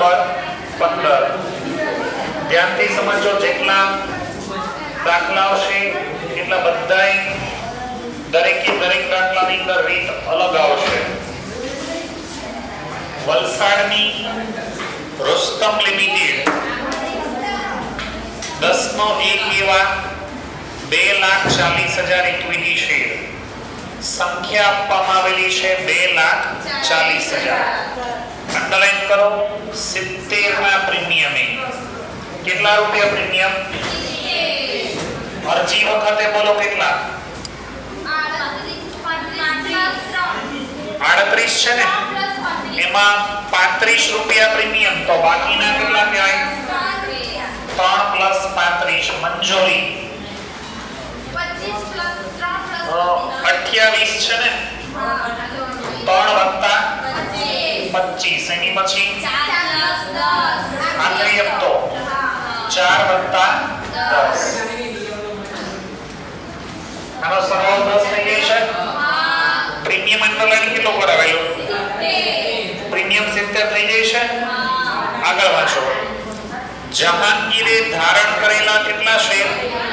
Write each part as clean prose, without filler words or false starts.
Number 15 ધ્યાનથી સમજો જેટલા દાખલાઓ છે એટલા બધાય દરેક દાખલાની અંદર રીત અલગ આવશે વલસાડની રુસ્તમ લિમિટેડ 10 નો 1 એવા 2,40,000 ઇક્વિટી શેર સંખ્યા આપવામાં આવેલી છે 2,40,000 અંડરલાઈન કરો 70 ના પ્રીમિયમે કેટલા રૂપિયા પ્રીમિયમ અરજી વખતે બોલો કેટલા 38 છે ને એમાં 35 રૂપિયા પ્રીમિયમ તો બાકીના કેટલા કહેવાય 3 + 35 મંજૂરી 28 છે ને 3 + 25 એની પછી 4 આખરી હપ્તો 4 + 10 આનો સરવાળો 10 થઈ જાય છે પ્રીમિયમ અંડરલાઈન કેટલો કરાવેલો પ્રીમિયમ 70 થઈ જાય છે આગળ વાંચો જહાંગીરે ધારણ કરેલા કેટલા શેર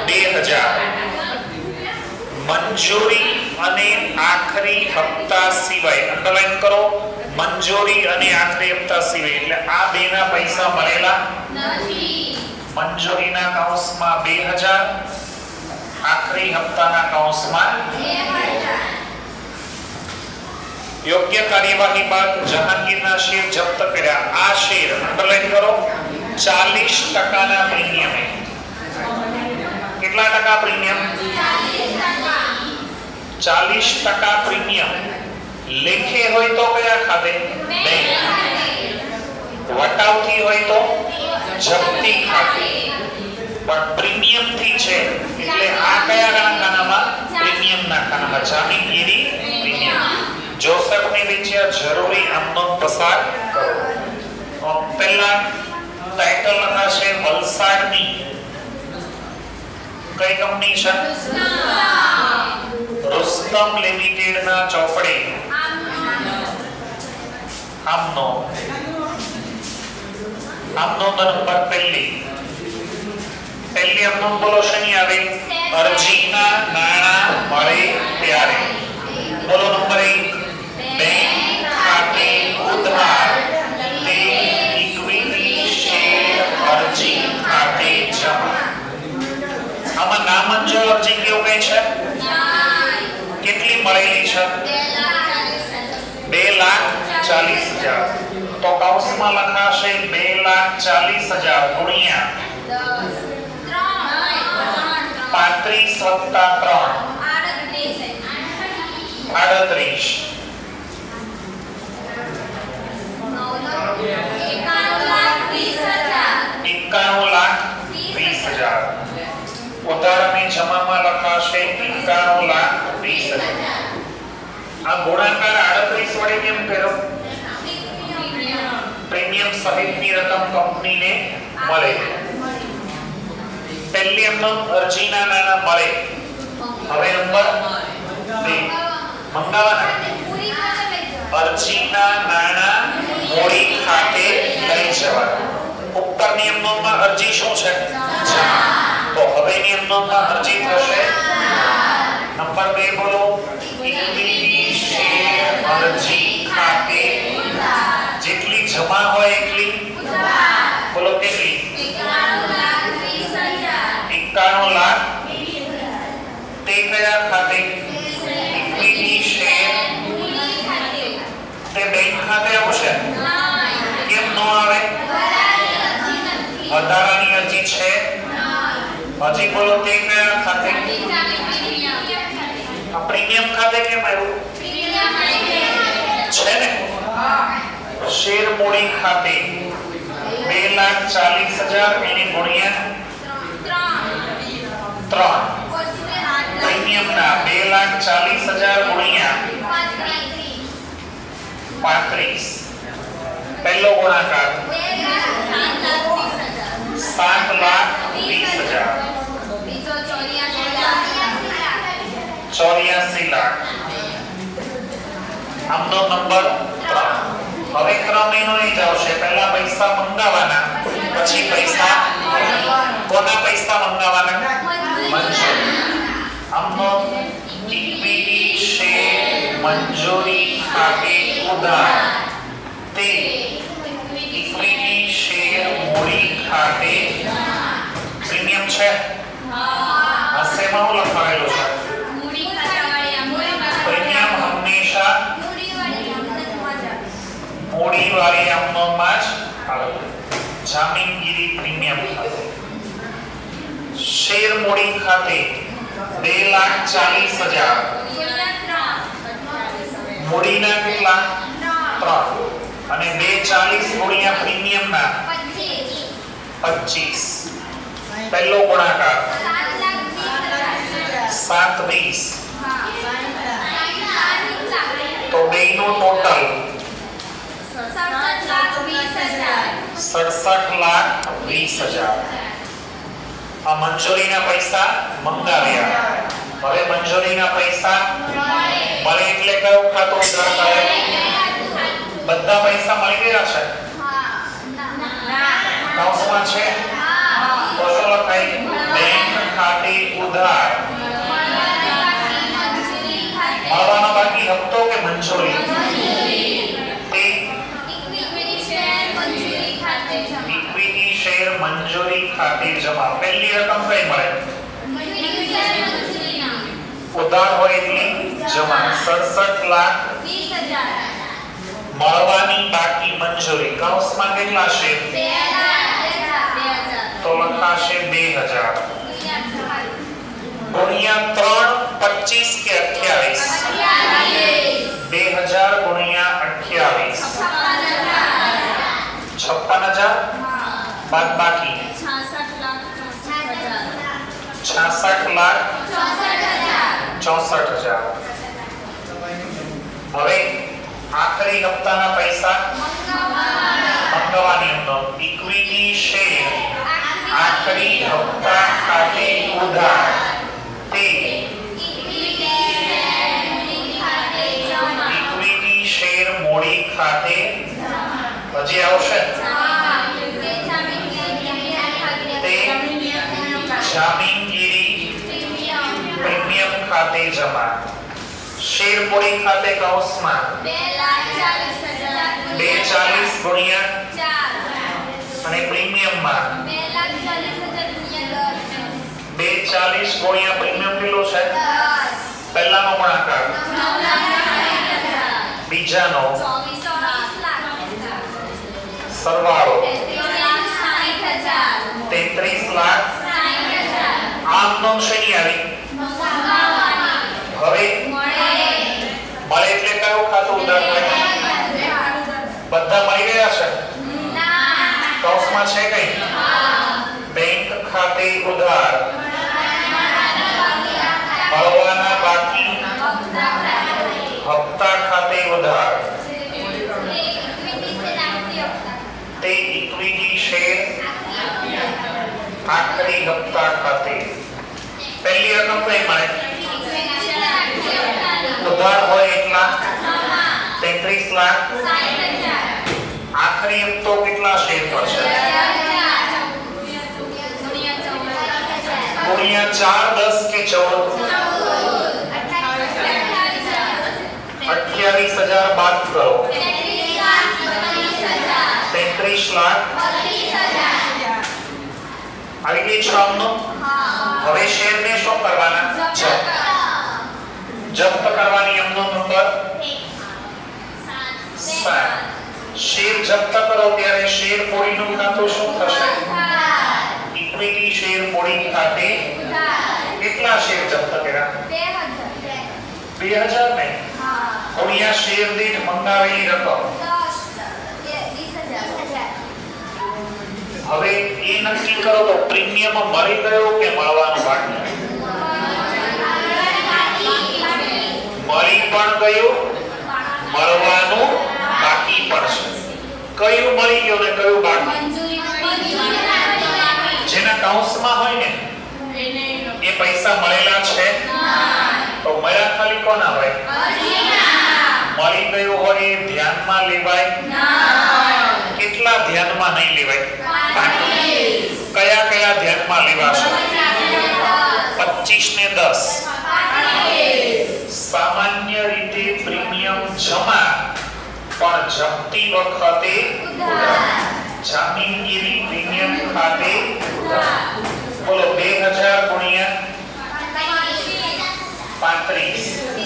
2000 મંજૂરી અને આખરી હપ્તા સિવાય અંડરલાઈન કરો મંજૂરી અને આખરી હપ્તા સિવાય એટલે આ બેના પૈસા મળેલા નથી મંજૂરીના કૌંસમાં 2000 આખરી હપ્તાના કૌંસમાં 2000 યોગ્ય કાર્યવાહી બાદ જહાંગીરના શેર જપ્ત કર્યા આ શેર અંડરલાઈન કરો 40% ના પ્રીમિયમે કેટલા ટકા પ્રીમિયમ 40% પ્રીમિયમ લેખે હોય તો કયા ખાતે બેંક વટાવથી હોય તો જપ્તી ખાતે પણ પ્રીમિયમ થી છે એટલે આ કયા ખાનામાં પ્રીમિયમ ના ખાનામાં જામીનગીરી પ્રીમિયમ જોસફની વિચાર જરૂરી આમનો પસાર કરો પહેલા ટાઇટલ લખાશે વલસાડની કઈ કંપની છે રુસ્તમ લિમિટેડ ના ચોપડે આમનો નંબર પહેલી આમનો બોલો શની આવે અરજીના નાણાં મળે ત્યારે બોલો નંબર 1 બેંક ખાતે ઉધાર તે ઇક્વિટી શેર અરજી ખાતે જમા આમાં નામંજૂર અરજી કેવું કઈ છે કેટલી મળેલી છે 2,40,000 તો કૌંસમાં લખાશે 2,40,000 ગુણ્યા 35 + 3 38 ઉધારની જમામાં લખાશે 91,20,000 આ ગુણાકાર 38 વડે કેમ કર્યો પ્રીમિયમ સહિતની રકમ કંપનીને મળે પહેલી એમનો અરજીના નાણાં મળે હવે નંબર 2 મંગાવાના અરજીના નાણાં મૂડી ખાતે લઈ જવા ઉપર નિયમમાં અરજી શું છે તો હવે નિયમમાં અરજી થશે નંબર 2 બોલો ઇક્વિટી શેર અરજી ખાતે જેટલી જમા હોય એટલી બોલો કેટલી 91 લાખ તે કયા ખાતે ઇક્વિટી શેર તે બેંક ખાતે આવશે કેમ ન આવે વધારાની અરજી છે હજી બોલો તે કયા ખાતે પ્રીમિયમ ખાતે કેમ આવ્યું છે ને શેર મૂડી ખાતે 2,40,000 એની ગુણ્યા 3 પ્રીમિયમ ના 2,40,000 ગુણ્યા 35 પહેલો ગુણાકાર 7,20,000 બીજો 84 લાખ આમનો નંબર 3 હવે ક્રમ એનો એ જ આવશે, પહેલા પૈસા મંગાવાના, પછી પૈસા કોના પૈસા મંગાવાના? મંજૂરી. આમનો ઇક્વિટી શેર મંજૂરી ખાતે ઉધાર, તે ઇક્વિટી શેર મૂડી ખાતે પ્રીમિયમ છે. હસેમાં લખાયેલું છે પ્રીમિયમ હંમેશા મૂડીવાળી આમનોમાં જ આવે. જામીનગીરી પ્રીમિયમ ખાતે શેર મૂડી ખાતે 2,40,000 મૂડીના કેટલા? 3 અને 2,40 ગુણ્યા પ્રીમિયમના 25. પહેલો ગુણાકાર 7,20 તો બેનો ટોટલ 67,20,000. આ મંજૂરીના પૈસા મંગાવ્યા. હવે મંજૂરીના પૈસા મળે એટલે કયું ખાતું ઉધાર થાય? બધા પૈસા મળી ગયા છે? કૌંસમાં છે તો શું લખાય? બેંક ખાતે ઉધાર. મળવાનો બાકી હપ્તો કે મંજૂરી? તે ઇક્વિટી શેર મંજૂરી ખાતે જમા. પહેલી રકમ કઈ મળે? ઉધાર હોય એટલે જમા. 67,20,000 મળવાની બાકી મંજૂરી. કૌંસમાં કેટલા શેર? તો લખાશે 2,000 ગુણ્યા 3, 25 કે 28? 2,000 ગુણ્યા 28 56,000 બાદ બાકી 66,64,000. હવે આખરી હપ્તાના પૈસા મંગાવવાની અંદર ઇક્વિટી શેર આખરી હપ્તા ખાતે ઉધાર, તે ઇક્વિટી શેર મૂડી ખાતે હજી આવશે તે જામીનગીરી પ્રીમિયમ ખાતે જમા. શેર મૂડી ખાતે કૌંસમાં 2,40,000 ગુણ્યા 4 અને પ્રીમિયમમાં 2,40,000 ગુણ્યા પ્રીમિયમ કેટલું છે? પહેલાનો ગુણાકાર બીજાનો સરવાળો 33,60,000. આમ નોંધ શેની આવી? હવે મળે એટલે કયું ખાતું ઉધાર થાય? બધા મળી ગયા છે? કૌંસમાં છે કઈ? બેંક ખાતે ઉધાર મળવાના બાકી હપ્તા ખાતે ઉધાર, તે ઇક્વિટી શેર આખરી હપ્તા ખાતે. પહેલી રકમ કઈ મળે? ઉધાર હોય એટલા 33,60,000. આખરી હપ્તો કેટલા શેર પર છે? ગુણ્યા 4, 10 કે 14? 28,000 બાદ કરો 33,32,000 આવી ગઈ છે આમનો. હવે શેરને શું કરવાના? જપ્ત કરવાની. એમનો નંબર 7. શેર જપ્ત કરો ત્યારે શેર મૂડીનું ખાતું શું થશે? ઇક્વિટી શેર મૂડી ખાતે કેટલા શેર જપ્ત કર્યા? 2,000 ને ગુણ્યા શેર દીઠ મંગાવેલી રકમ. હવે એ નક્કી કરો તો પ્રીમિયમ મળી ગયો કે મળવાનું બાકી? મળી પણ ગયું, મળવાનું બાકી પણ છે. કયું મળી ગયું ને કયું બાકી? જેના કૌંસમાં હોય ને એ પૈસા મળેલા છે તો મળ્યા ખાલી કોના હોય? મળી ગયો હોય એ ધ્યાનમાં લેવાય કેટલા ધ્યાનમાં નહીં લેવાય? 5. કયા કયા ધ્યાનમાં લેવાશે? 25 ને 10. સામાન્ય રીતે પ્રીમિયમ જમા પણ જપ્તી વખતે જામીનગીરી પ્રીમિયમ ખાતે બોલો 2000 ગુણ્યા 35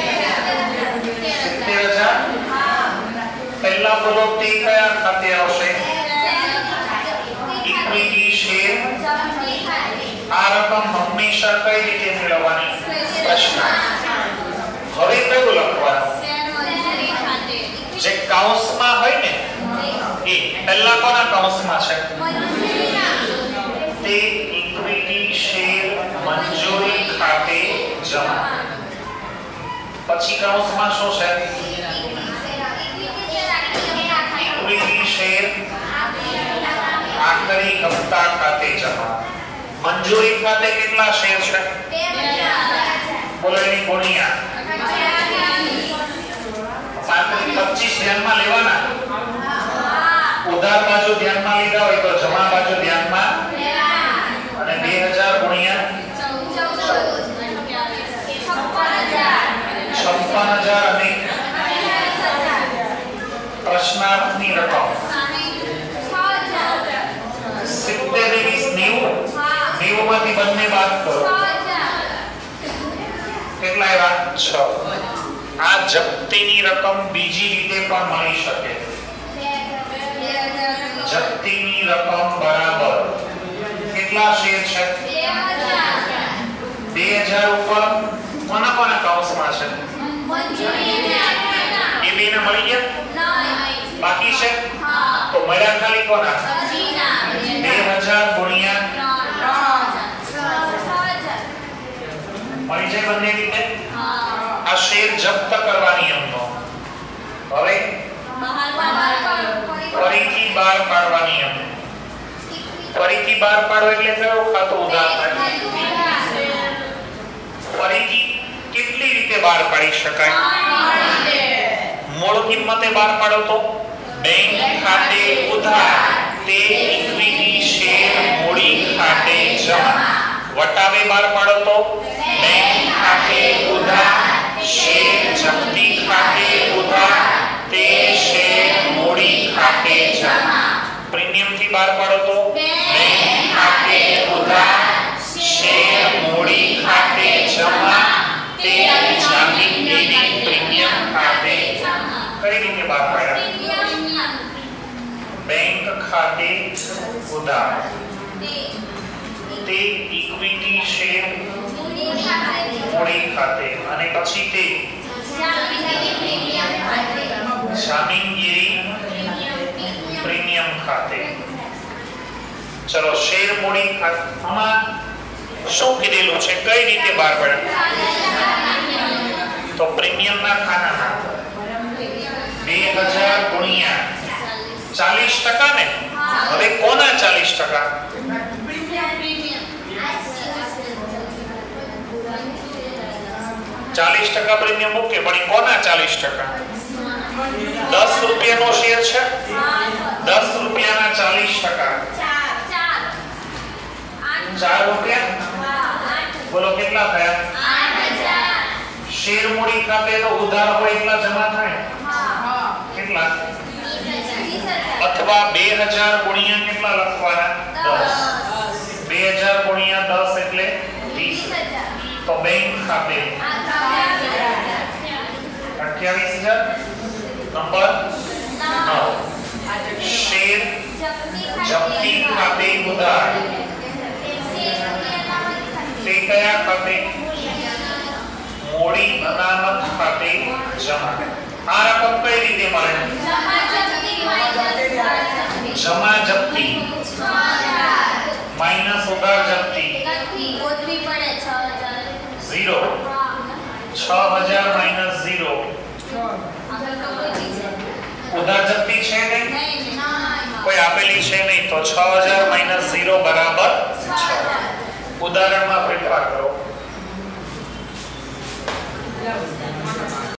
70,000 પહેલા બોલો તે કયા ખાતે આવશે? Equity share. આ રકમ હંમેશા કઈ રીતે મેળવવાની? પ્રશ્ન. હવે કયું લખવાનું? જે કૌંસમાં હોય ને એ પહેલા કોના કૌંસમાં છે? તે ઇક્વિટી શેર મંજૂરી ખાતે જમા. પછી કૌંસમાં શું છે? ઇક્વિટી શેર આખરી હપ્તા ખાતે જમા. મંજૂરી ખાતે કેટલા શેર છે? બોલો એની ગુણ્યા 25 ધ્યાનમાં લેવાના. ઉધાર બાજુ ધ્યાનમાં લીધા હોય તો જમા બાજુ ધ્યાનમાં અને 2000 ગુણ્યા 56,000 અને પ્રશ્નાર્થની રકમ 70 90 માંથી બંને બાદ કરો કેટલા આવ્યા? 6. આ જપ્તીની રકમ બીજી રીતે પણ મળી શકે. જપ્તીની રકમ બરાબર કેટલા શેર છે? 2000 ઉપર કોના કોના કૌંસમાં છે? એ બેને મળી ગયા? બાકી છે તો મળ્યા ખાલી કોના? 2000 ગુણ્યા મળી જાય બંને રીતે. આ શેર જપ્ત કરવા નિયમનો. હવે ફરીથી બહાર પાડવા નિયમ. ફરીથી બહાર પાડો એટલે કયો ખાતું ઉધાર થાય? ફરીથી કેટલી રીતે બહાર પાડી શકાય? મૂળ કિંમતે બહાર પાડો તો બેંક ખાતે ઉધાર તે ઇક્વિટી શેર મૂડી ખાતે જમા. વટાવે બહાર પાડો તો બેંક ખાતે ઉધાર શેર જપ્તી ખાતે ઉધાર તે શેર મૂડી ખાતે જમા. પ્રીમિયમ થી બહાર પાડો તો બેંક ખાતે ઉધાર શેર મૂડી ખાતે જમા તે જામીનગીરી પ્રીમિયમ ખાતે. કઈ રીતે બહાર પાડ્યા? બેંક ખાતે ઉધાર તે ઇક્વિટી શેર મૂડી ખાતે અને પછી તે જામીનગીરી પ્રીમિયમ ખાતે. ચલો શેર મૂડી ખાતે આમાં શું કીધેલું છે? કઈ રીતે બહાર પડે? તો પ્રીમિયમના ખાનામાં 2000 ગુણ્યા 40% ને. હવે કોના 40%? 40% પ્રીમિયમ ઓકે, પણ કોના 40%? 10 રૂપિયાનો શેર છે. 10 રૂપિયાના 40% 4 રૂપિયા. બોલો કેટલા થયા? 8000. શેર મૂડી ખાતે તો ઉધાર હોય એટલા જમા થાય. કેટલા? અથવા 2000 ગુણ્યા કેટલા લખવાના? 10. 2000 ગુણ્યા 10 એટલે 20. તો બેંક ખાતે 28000. નંબર 9 શેર જપ્તી ખાતે ઉધાર તે કયા ખાતે? મૂડી અનામત ખાતે જમા. આ રકમ કઈ રીતે મળે? જમા જપ્તી માઈનસ ઉધાર જપ્તી 0. 6000 માઈનસ 0. ઉધાર જપ્તી છે નહીં, કોઈ આપેલી છે નહીં, તો 6000 માઈનસ 0 બરાબર 6. ઉદાહરણમાં ફેરફાર કરો.